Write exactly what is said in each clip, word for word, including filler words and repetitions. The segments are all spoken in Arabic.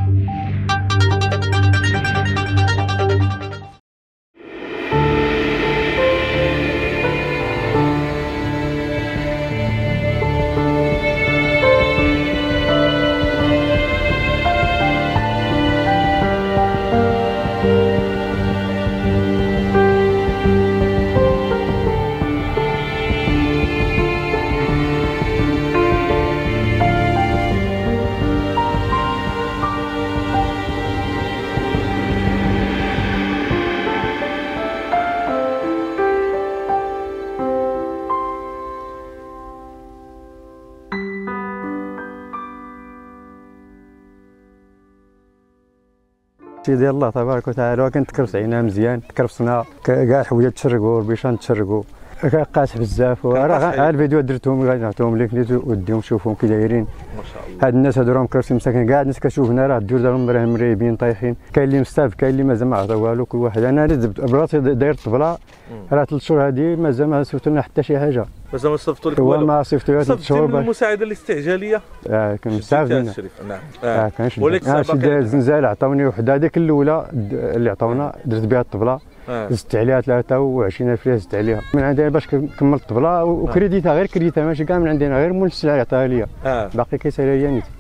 ديال الله تبارك وتعالى كنتكرفس عينا مزيان تكرفسنا كاع الحوايج تشرقوا البيشان تشرقوا قاس بزاف وراه الفيديو درتهم غادي نعطيهم لك وديهم شوفهم كي دايرين ما شاء الله. هاد الناس هادو راهم مكرفسين مساكن كاع الناس كتشوفنا راه الديور ديالهم راه مريبين طايحين، كاين اللي مستاف كاين اللي مازال ما عطا والو كل واحد. انا براسي داير الطبله راه ثلاث شهور هادي مازال ما صيفطوا لنا حتى شي حاجه، مازال ما صيفطوا لك والو. ما صيفطوا ثلاث شهور باش المساعده الاستعجاليه اه كنستافدين. نعم اه كنشد ولكن شد زنزال عطاوني وحده هذيك الاولى اللي عطاونا درت بها الطبله زدت عليها ثلاثة وعشرين ألف ريال زدت عليها من عندنا باش كملت الطبله وكريديتها غير كريديتها ماشي كاع من عندنا غير مول السلعه اللي عطاها ليا باقي كيسالها ليا نيت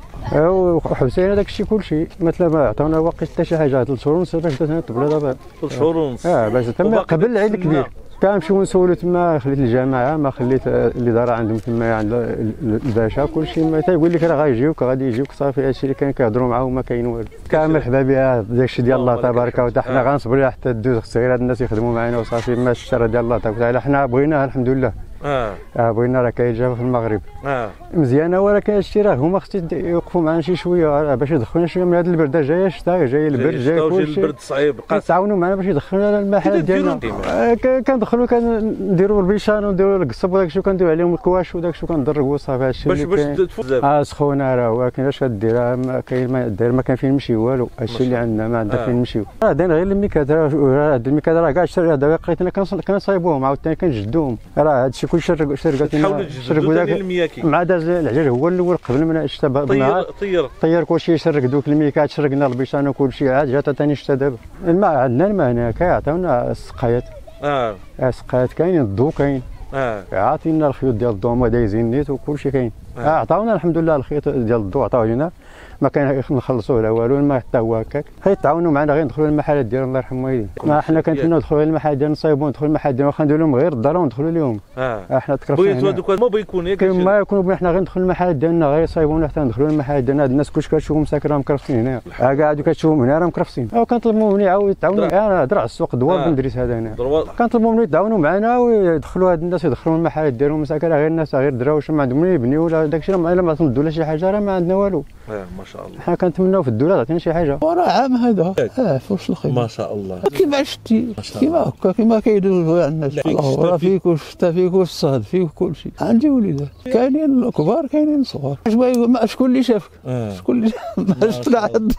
وحبسينا داك الشيء كلشي مثلا ما عطاونا واقي حتى شي حاجه ثلاث شهور ونص باش درت الطبله دابا ثلاث شهور ونص اه باش تما قبل العيد الكبير كنمشيو نسولو تما خليت الجماعه ما خليت الاداره عندهم تما عند الباشا كلشي ما تيقول لك راه غايجيوك غادي يجيوك صافي هادشي اللي كان كيهضروا معاه ما كاين والو كامل مرحبا بها داكشي ديال الله تبارك وتعالى حنا غنصبروا حتى دوز صغير هاد الناس يخدموا معنا وصافي ما الشر ديال الله تبارك وتعالى حنا بغيناها الحمد لله اه اه بغينا راه كاين جابه في المغرب اه مزيانه ولكن هادشي راه هما خصهم يوقفوا معنا شي شويه باش يدخلونا شويه من هذا البرد جايه الشتاء جاي البرد جاي كلشي البرد صعيب كيتعاونوا معنا باش يدخلونا المحل ديالنا كندخلوا كنديروا البيشان ونديروا القصب وداك الشيء وكنديروا عليهم الكواش وداك الشيء وكندربوا صافي هادشي باش باش تفوز اه سخونه راه ولكن اش كدير ما كاين ما داير ما كان فين نمشي والو هادشي اللي عندنا ما عندنا فين نمشيو راه داير غير الميكات راه هاد الميكات راه كاع الشركه دابا لقيتنا كنصايبوهم عاوتاني كنجدوهم راه هادشي كلشي شرقتنا شرقوا داك مع داز العجل هو الاول قبل من الشتاء بنهار طير طير كلشي شرق دوك الميكات شرقنا البيشان وكلشي عاد جات ثاني الشتاء دابا الماء عندنا الماء هنا كيعطيونا السقايات اه السقايات كاينين الضو كاين اه عاطينا الخيوط ديال الضو هما دايزين نيت وكلشي كاين اه عطاونا الحمد لله الخيط ديال الضو عطاوه لنا ما كان نخلصوه لا والو الماء حتى هو هكاك غيتعاونوا معنا غير ندخلوا للمحلات ديالنا الله يرحم والدينا ما حنا كنتمنوا ندخلوا للمحلات ديالنا نصايبوا ندخلوا للمحلات ديالنا واخا نديروا لهم غير الدار وندخلوا لهم اه حنا تكرفنا بغيتوا هذوك ما بيكون ياك ما يكونوا حنا غير ندخلوا للمحلات ديالنا غير يصايبونا حتى ندخلوا للمحلات ديالنا هاد الناس كلشي كتشوفهم مساكن راهم مكرفسين هنا ها كاع هادو كتشوفهم هنا راهم مكرفسين وكنطلبوا منهم يعاودوا يتعاونوا انا هضر على السوق دوار بن دريس هذا هنا كنطلبوا منهم يتعاونوا معنا ويدخلوا هاد الناس يدخلوا المحلات ديالهم مساكن غير الناس غير دراوش ما عندهم يبنيو ولا داكشي راه ما عطينا الدوله شي حاجه راه ما عندنا والو اه ما شاء الله حنا كنتمناو في الدوله تعطينا شي حاجه وراه عام هذا اه فوش الخير ما شاء الله كيما شتي كيما هكا كيما كيدوزوا الناس راه فيك الشتا فيك الصهد فيك كلشي عندي وليدات كاينين الكبار كاينين الصغار شكون اللي شافك شكون اللي ما شفت حد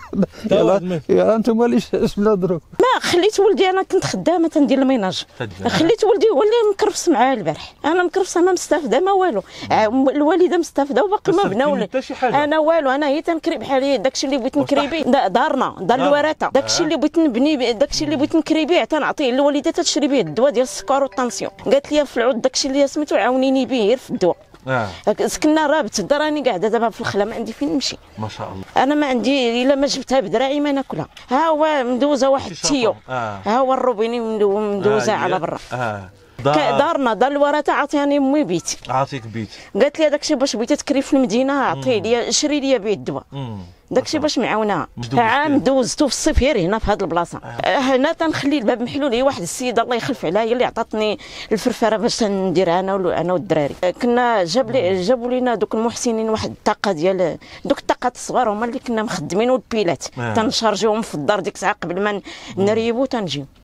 يا انتم اللي شفنا دروك ما خليت ولدي انا كنت خدامه تندير الميناج خليت ولدي هو اللي مكرفس معايا البارح انا مكرفسه ما مستافده ما والو الوالده مستافده وباقي ما بناولي انا والو انا هي تنكري بحالي داكشي اللي بغيت نكري به دارنا دار الورثه داكشي اللي بغيت نبني داكشي اللي بغيت نكري به تنعطيه للوالده تشري به الدواء ديال السكر والطنسيون قالت لي في العود داكشي اللي سميتو عاونيني به غير في الدواء اه سكننا رابط الدار راني قاعده دابا في الخلا ما عندي فين نمشي ما شاء الله انا ما عندي الا ما جبتها بدراعي ما ناكلها ها هو مدوزه واحد التيو آه. ها هو الروبيني مدوزه آه على برا اه دارنا دار الورثه عطياني امي بيت عاطيك بيت قالت لي داكشي باش بغيتي تكري في المدينه عطيه لي شري لي به الدواء داكشي باش معاونها عام دوزتو في الصيف غير هنا في هذه البلاصه آه. هنا تنخلي الباب محلول هي واحد السيده الله يخلف عليها هي اللي عطاتني الفرفره باش نديرها انا انا والدراري كنا جاب لي جابوا لنا دوك المحسنين واحد الطاقه ديال دوك الطاقات الصغار هما اللي كنا مخدمين والبيلات آه. تنشارجيهم في الدار ديك الساعه قبل ما نريبو تنجيو